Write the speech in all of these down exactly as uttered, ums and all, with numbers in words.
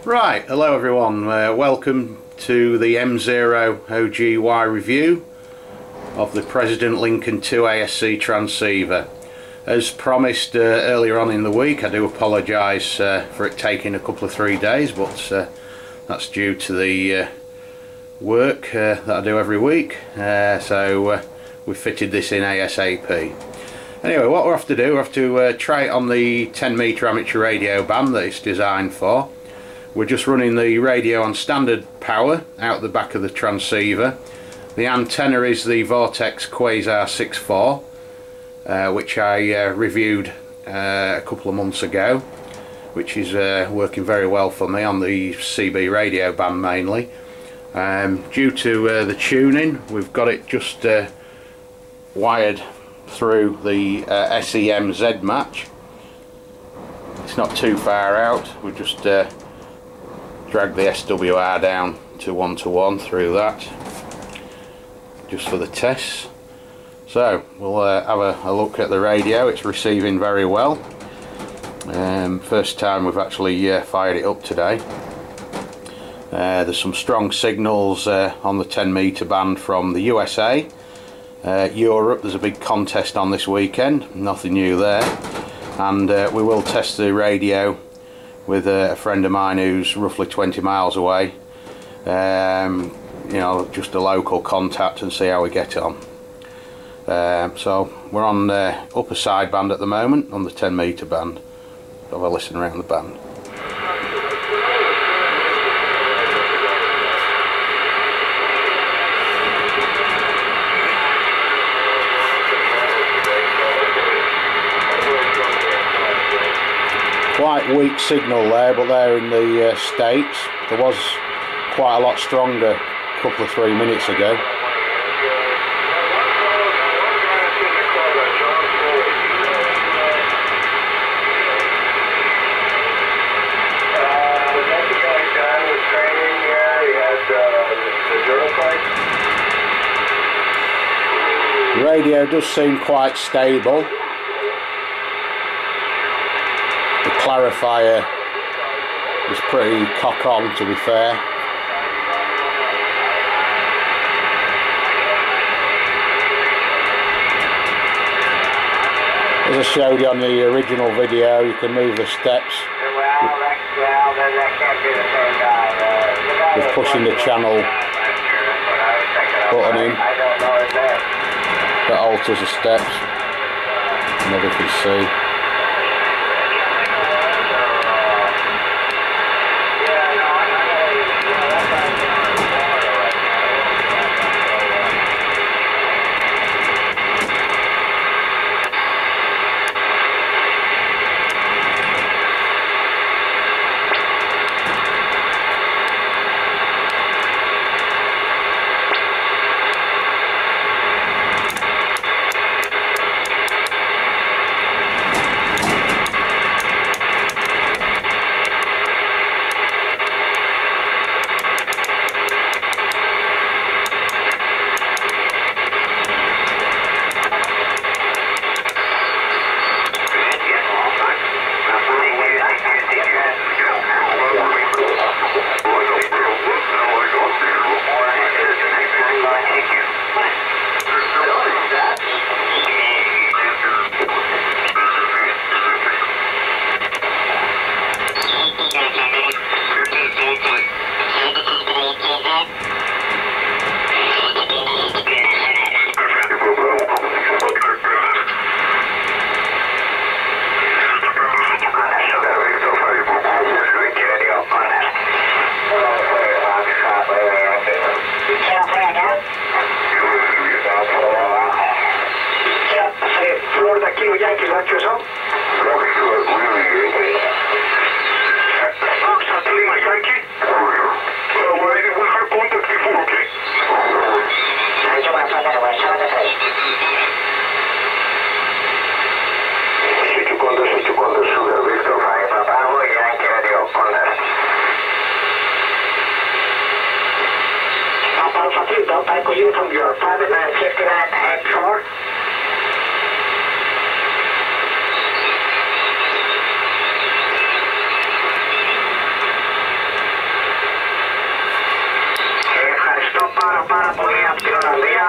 Right, hello everyone, uh, welcome to the M zero O G Y review of the President Lincoln two A S C transceiver. As promised uh, earlier on in the week, I do apologise uh, for it taking a couple of three days, but uh, that's due to the uh, work uh, that I do every week, uh, so uh, we fitted this in ASAP. Anyway, what we have to do, we have to uh, try it on the ten metre amateur radio band that it's designed for. We're just running the radio on standard power out the back of the transceiver. The antenna is the Vortex Quasar six four, uh, which I uh, reviewed uh, a couple of months ago, which is uh, working very well for me on the C B radio band mainly. Um, due to uh, the tuning, we've got it just uh, wired through the uh, S E M Z match. It's not too far out. We just uh, drag the S W R down to one to one through that, just for the tests. So we'll uh, have a, a look at the radio. It's receiving very well. Um, first time we've actually uh, fired it up today. Uh, there's some strong signals uh, on the ten metre band from the U S A. Uh, Europe, there's a big contest on this weekend, nothing new there. And uh, we will test the radio with a friend of mine who's roughly twenty miles away, um, you know, just a local contact, and see how we get on. Um, so we're on the upper sideband at the moment, on the ten metre band. Have a listen around the band. Quite weak signal there, but there in the uh, States. There was quite a lot stronger a couple of three minutes ago. The radio does seem quite stable. The clarifier is pretty cock on, to be fair. As I showed you on the original video, you can move the steps with pushing the channel button in. That alters the steps, and as you can see.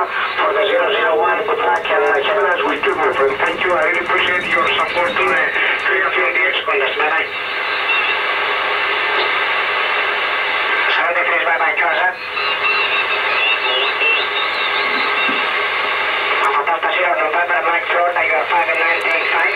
for the zero zero one. Good luck and uh, have a nice weekend, my friend. Thank you. I really appreciate your support to the three of you in the X-Condas. Bye-bye. seventy, please. Bye-bye, Quasar. Delta zero, November, Mike Florida, you are five and nine, take five.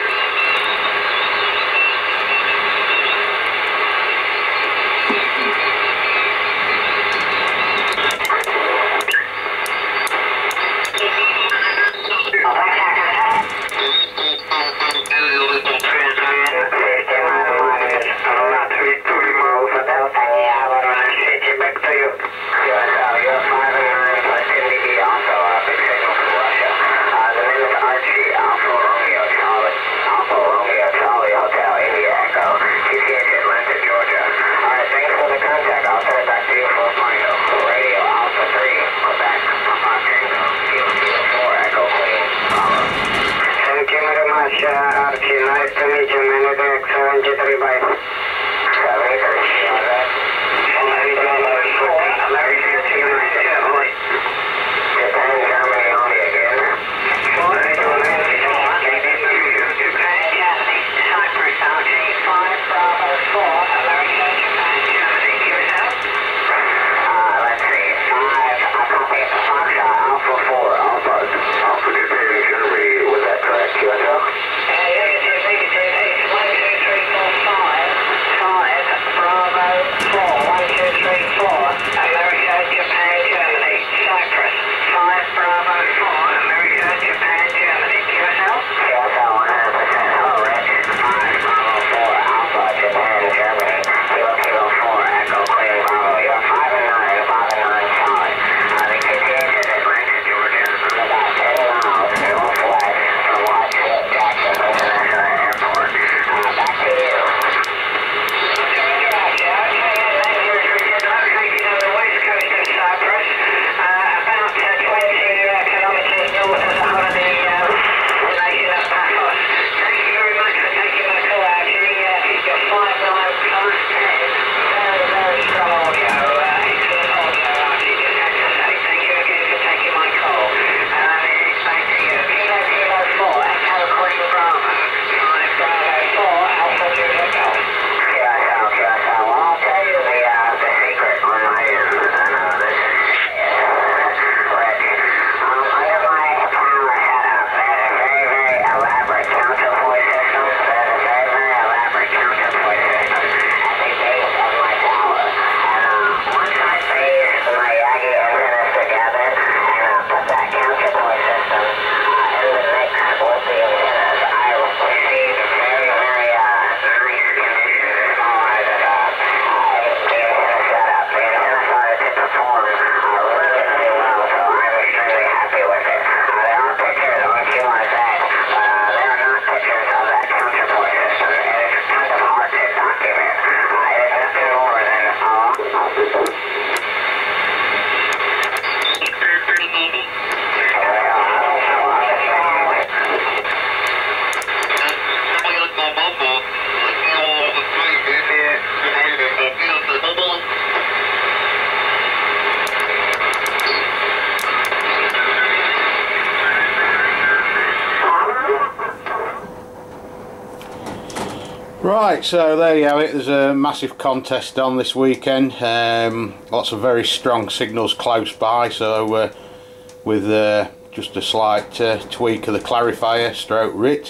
Right, so there you have it. There's a massive contest on this weekend. Um, lots of very strong signals close by, so uh, with uh, just a slight uh, tweak of the clarifier stroke R I T,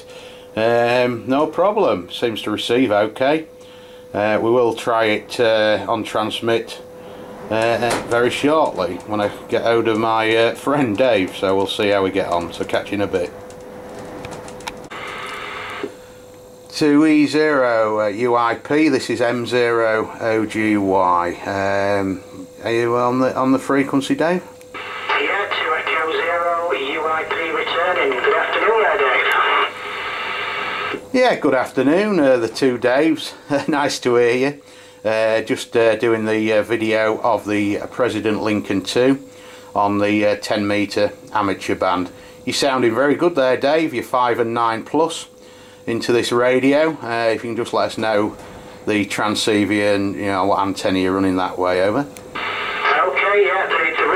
um, no problem. Seems to receive okay. Uh, we will try it uh, on transmit uh, very shortly when I get hold of my uh, friend Dave, so we'll see how we get on. So catch you in a bit. To E zero uh, U I P, this is M zero O G Y. Um, are you on the on the frequency, Dave? Yeah, to Echo Zero U I P returning. Good afternoon there, Dave. Yeah, good afternoon, uh, the two Daves. Nice to hear you. Uh, just uh, doing the uh, video of the President Lincoln two on the uh, ten metre amateur band. You're sounding very good there, Dave. You're five and nine plus into this radio. Uh, if you can just let us know the transceiver and you know what antenna you're running that way, over. Okay, yeah, the, the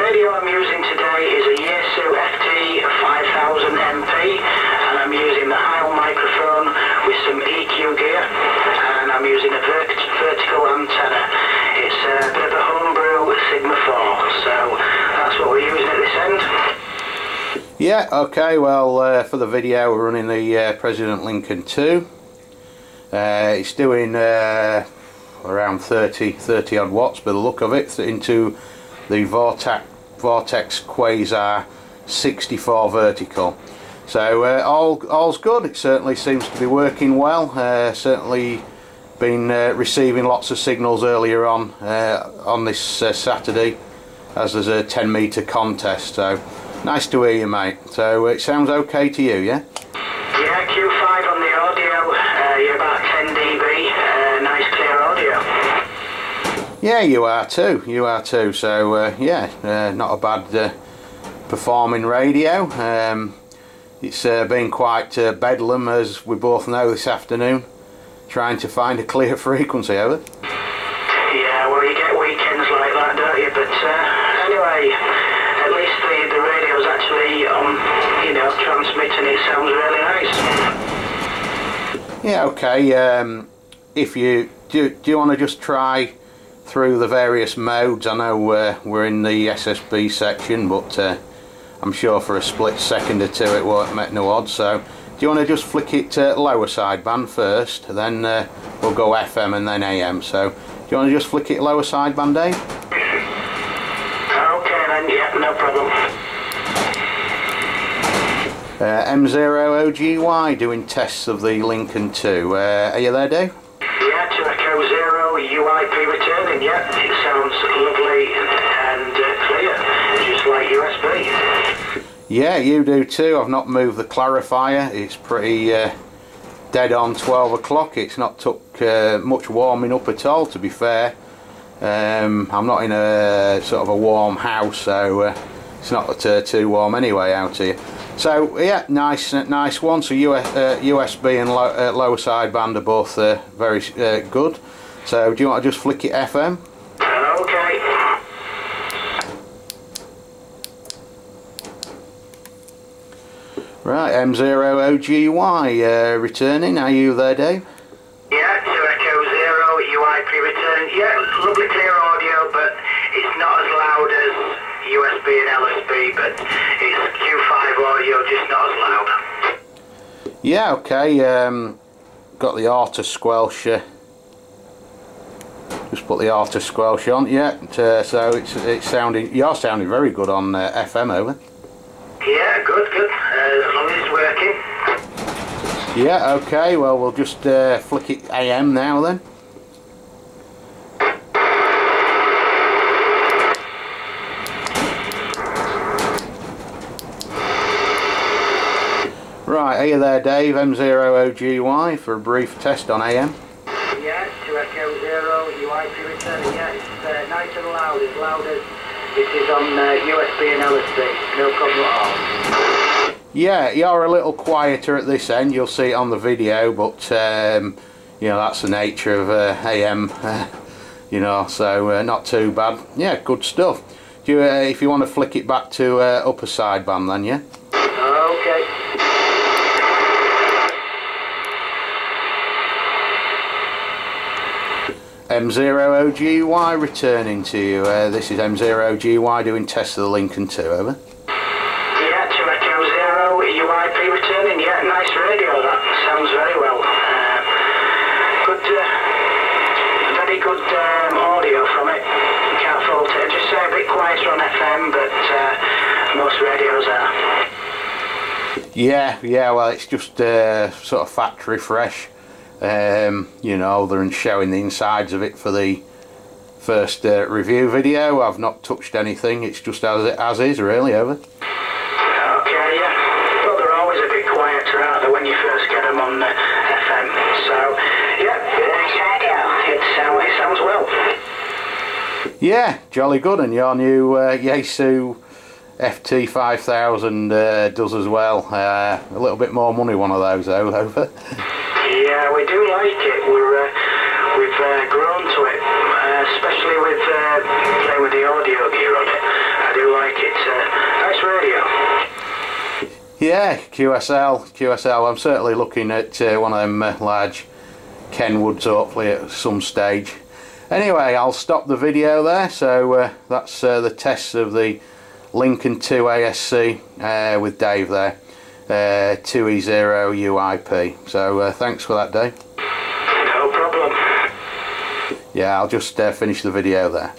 radio I'm using today is a Yaesu F T five thousand M P, and I'm using the Heil microphone with some E Q gear, and I'm using a vert vertical antenna. It's a bit of a homebrew Sigma four, so that's what we're using at this end. Yeah, okay, well, uh, for the video we're running the uh, President Lincoln two. Uh, it's doing uh, around thirty, thirty odd watts by the look of it, into the Vortex, Vortex Quasar sixty-four vertical. So uh, all, all's good. It certainly seems to be working well. Uh, certainly been uh, receiving lots of signals earlier on uh, on this uh, Saturday, as there's a ten metre contest. So nice to hear you, mate. So it sounds okay to you, yeah? Yeah, Q five on the audio. Uh, you're about ten D B. Uh, nice clear audio. Yeah, you are too. You are too. So uh, yeah, uh, not a bad uh, performing radio. Um, it's uh, been quite uh, bedlam, as we both know, this afternoon, trying to find a clear frequency, over. Yeah, well, you get weekends like that, don't you? But uh, anyway, at least the, the radio's actually on, you know, transmitting. It sounds really nice. Yeah, okay. Um, if you do, do you want to just try through the various modes? I know uh, we're in the S S B section, but uh, I'm sure for a split second or two it won't make no odds. So do you want to just flick it to lower sideband first, then uh, we'll go F M and then A M. So do you want to just flick it lower sideband, Dave? Okay then, yeah, no problem. Uh, M zero O G Y doing tests of the Lincoln two. Uh, are you there, Dave? Yeah, to Echo Zero, U I P returning, yeah. It sounds lovely and uh, clear, just like U S B. Yeah, you do too. I've not moved the clarifier. It's pretty uh, dead on twelve o'clock. It's not took uh, much warming up at all, to be fair. Um, I'm not in a sort of a warm house, so uh, it's not uh, too warm anyway out here. So yeah, nice, nice one. So U S, uh, U S B and low, uh, lower sideband are both uh, very uh, good. So do you want to just flick it F M? Okay. Right, M zero O G Y uh, returning. Are you there, Dave? Yeah, to Echo Zero, U I P returning. Yeah, lovely clear audio, but it's not as loud as U S B and L S B, but it's Q five audio, just not as loud. Yeah, okay. Um, got the auto squelch. Uh, just put the auto squelch on. Yeah, uh, so it's it's sounding. You're sounding very good on uh, F M, over. Yeah, good, good. Uh, as long as it's working. Yeah, okay. Well, we'll just uh, flick it A M now then. Right, are you there, Dave? M zero O G Y for a brief test on A M. Yeah, to Echo Zero, U I P returning. Yeah, it's uh, nice and loud, as loud as it is on uh, U S B and L S B. No problem at all. Yeah, you're a little quieter at this end. You'll see it on the video, but um, you know, that's the nature of uh, A M. Uh, you know, so uh, not too bad. Yeah, good stuff. Do you, uh, if you want to flick it back to uh, upper sideband, then yeah. Okay. M zero O G Y returning to you. Uh, this is M zero O G Y doing tests of the Lincoln two, over. Yeah, to Echo Zero, U I P returning. Yeah, nice radio, that sounds very well. Uh, good, uh, very good um, audio from it. You can't fault it. Just say a bit quieter on F M, but uh, most radios are. Yeah, yeah, well, it's just uh, sort of factory fresh. Um, you know, they're showing the insides of it for the first uh, review video. I've not touched anything. It's just as it as is, really, over. Okay, yeah. Well, they're always a bit quieter, aren't they, when you first get them on uh, F M? So, yeah, nice radio. It sounds, it sounds well. Yeah, jolly good. And your new uh, Yaesu F T five thousand uh, does as well. Uh, a little bit more money, one of those, though, over. Yeah, we do like it. We're uh, we've uh, grown to it, uh, especially with uh, playing with the audio gear on it. I do like yeah, Q S L, Q S L. I'm certainly looking at uh, one of them uh, large Kenwoods hopefully at some stage. Anyway, I'll stop the video there. So uh, that's uh, the tests of the Lincoln two A S C uh, with Dave there, uh, two E zero U I P. So uh, thanks for that, Dave. No problem. Yeah, I'll just uh, finish the video there.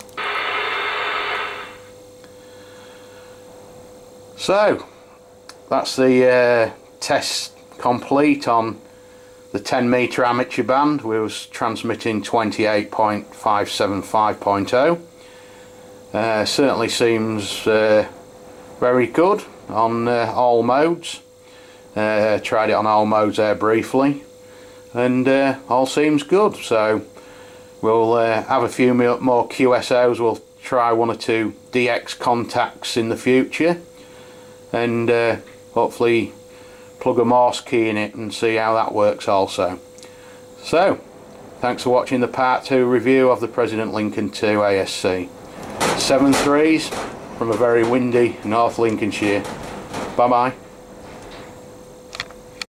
So that's the uh, test complete on the ten metre amateur band. We was transmitting twenty-eight point five seven five point oh. Uh, certainly seems uh, very good on uh, all modes. Uh, tried it on all modes there briefly, and uh, all seems good. So we'll uh, have a few more Q S Os. We'll try one or two D X contacts in the future, and uh, hopefully plug a Morse key in it and see how that works also. So thanks for watching the part two review of the President Lincoln two A S C. Seven threes from a very windy North Lincolnshire. Bye bye.